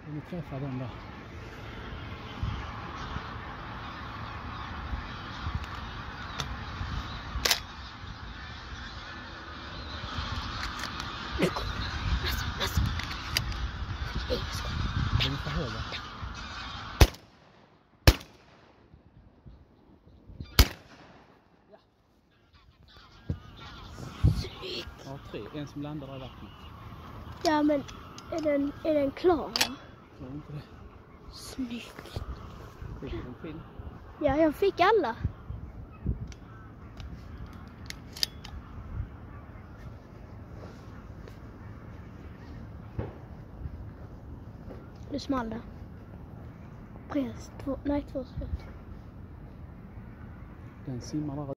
Nu träffar den där. Nu kommer den. Alltså. Nej, jag ska. Den är för höga. Snyggt. Ja, 3. En som landar där i vattnet. Ja, men är den klar? Jag tror inte det. Snyggt. Fick du en film? Ja, jag fick alla. Det small där. Precis. 2 skott. Den simmar där.